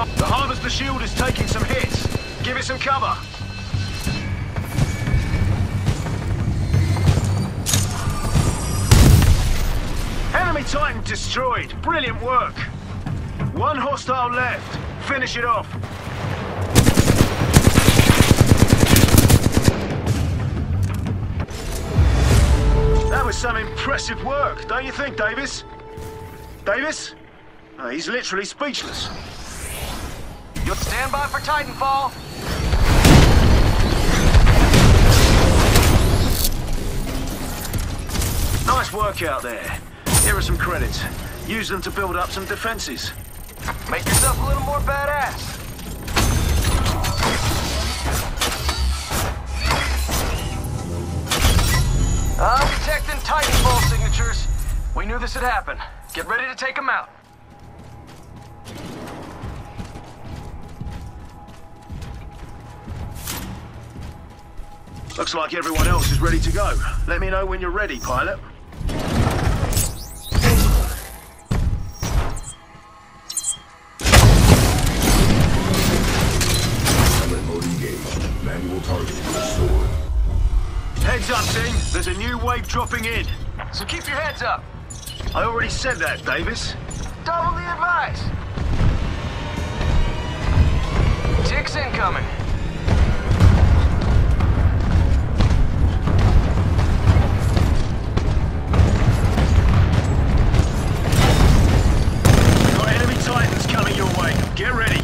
The Harvester shield is taking some hits. Give it some cover. Enemy Titan destroyed. Brilliant work. One hostile left. Finish it off. That was some impressive work, don't you think, Davis? Davis? Oh, he's literally speechless. You'll stand by for Titanfall. Nice work out there. Here are some credits. Use them to build up some defenses. Make yourself a little more badass. I'm detecting Titanfall signatures. We knew this would happen. Get ready to take them out. Looks like everyone else is ready to go. Let me know when you're ready, pilot. Pilot mode engaged. Manual targeting restored. Heads up, team. There's a new wave dropping in. So keep your heads up. I already said that, Davis. Double the advice. Ticks incoming. Got enemy Titans coming your way. Get ready.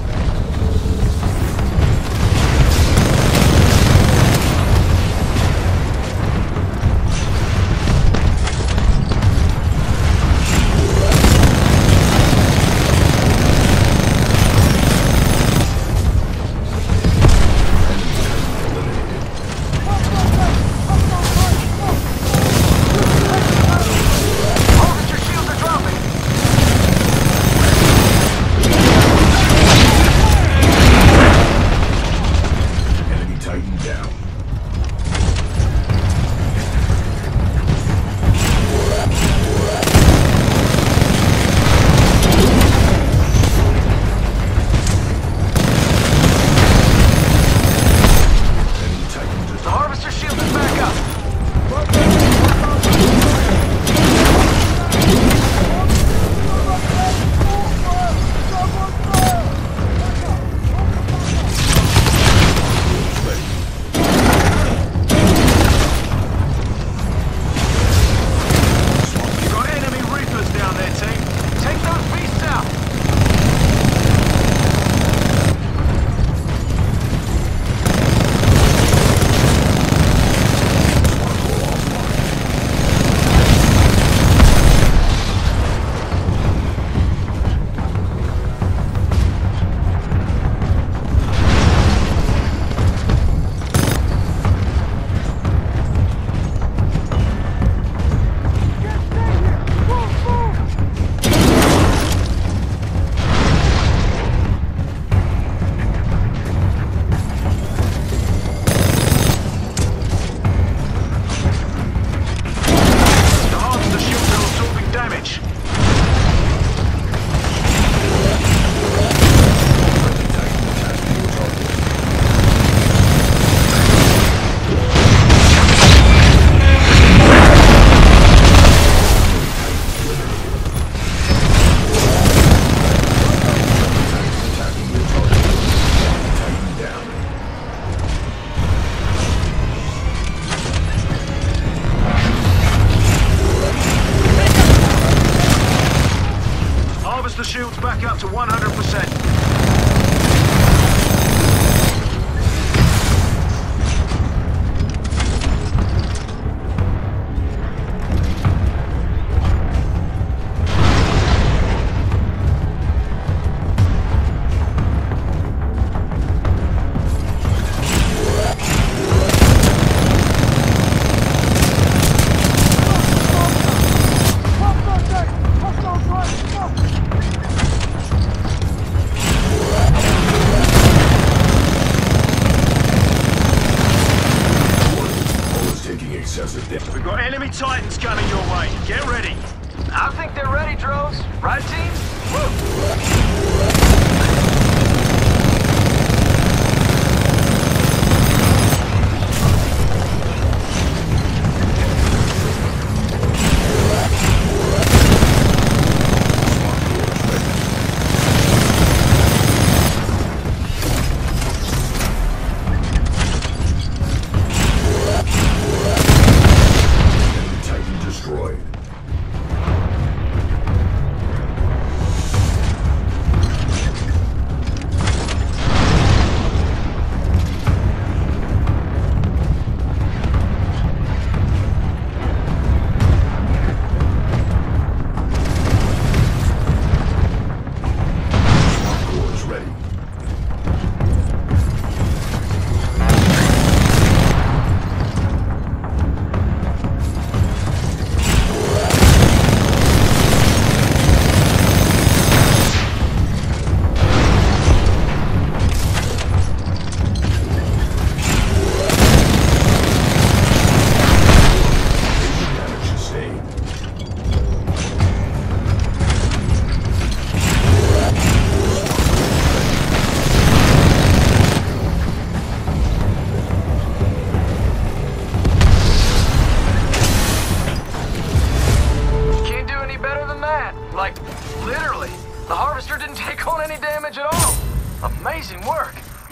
The shield's back up to 100%. We've got enemy Titans coming your way. Get ready. I think they're ready, Drones. Right, team? Woo! that. Like, literally. The Harvester didn't take on any damage at all. Amazing work.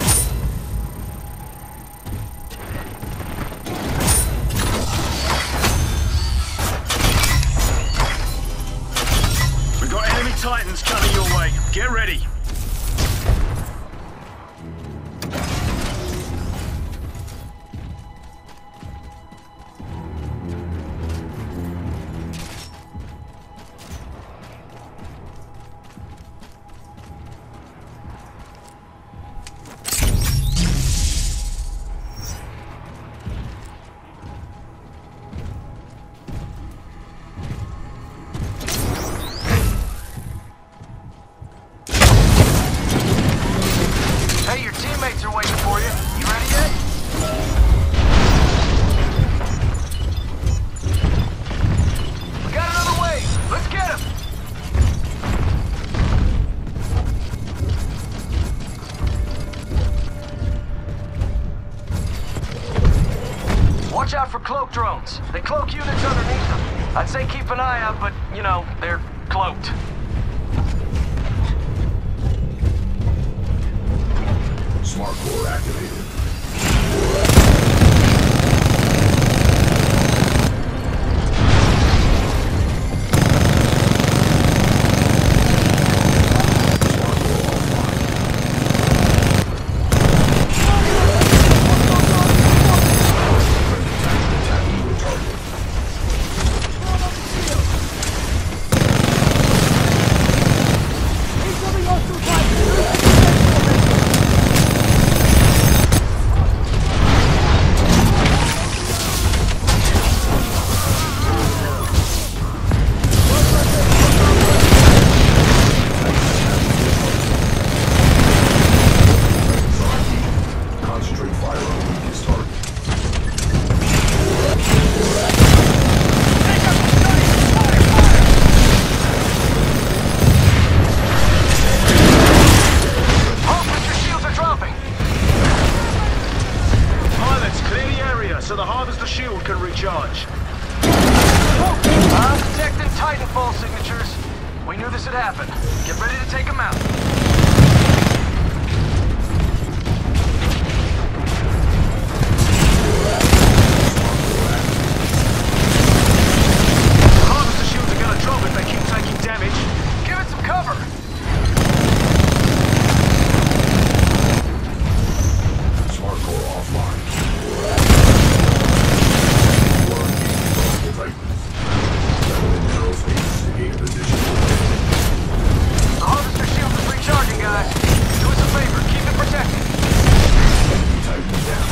We've got enemy Titans coming your way. Get ready. Watch out for cloak drones. They cloak units underneath them. I'd say keep an eye out, but, you know, they're cloaked. Smart core activated. So the Harvester shield can recharge. I'm detecting Titanfall signatures. We knew this would happen. Get ready to take them out. The Harvester shields are gonna drop if they keep taking damage. Give it some cover. Smart core offline. The Harvester shield is recharging, guys. Do us a favor, keep it protected. Titan down.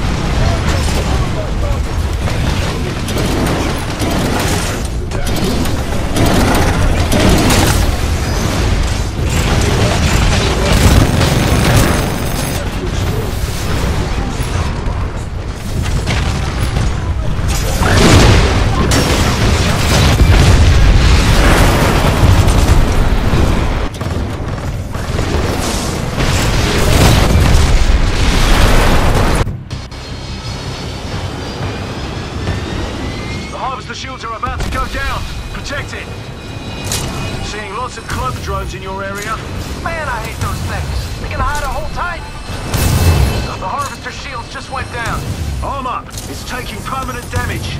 The shields are about to go down. Protect it. Seeing lots of cloak drones in your area. Man, I hate those things. They can hide a whole Titan. The Harvester shields just went down. Arm up. It's taking permanent damage.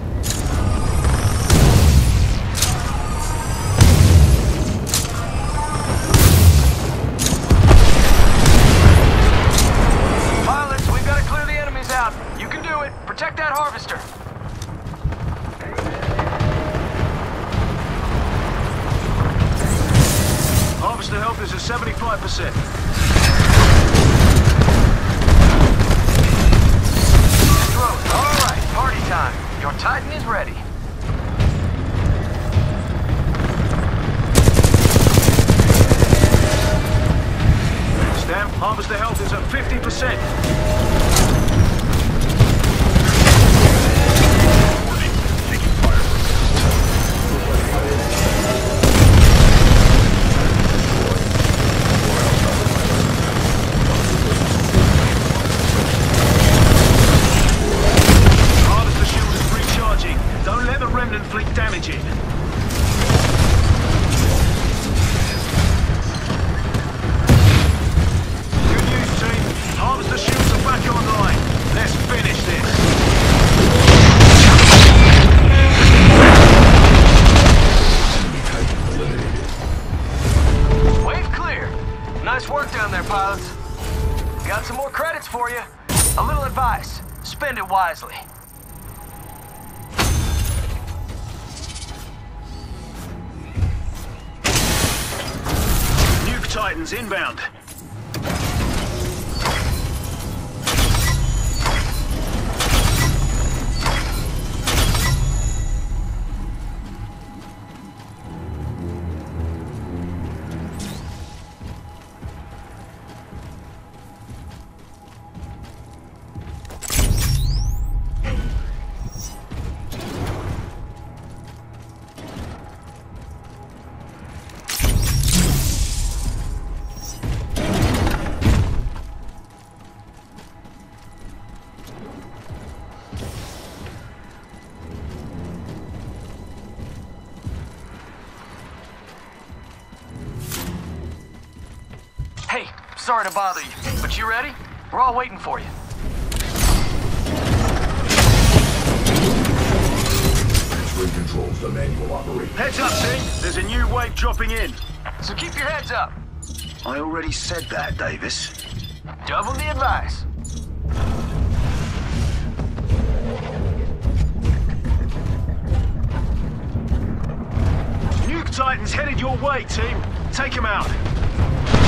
Pilots, we've got to clear the enemies out. You can do it. Protect that Harvester. Harvester health is at 75%. All right, party time. Your Titan is ready. Stamp, Harvester health is at 50%. Harvester shield is recharging. Don't let the remnant fleet damage it. down there, pilots. Got some more credits for you. A little advice. Spend it wisely. Nuke Titans inbound. Hey, sorry to bother you, but you ready? We're all waiting for you. Transferring controls to manual operation. Heads up, team. There's a new wave dropping in. So keep your heads up. I already said that, Davis. Double the advice. Nuke Titans headed your way, team. Take them out.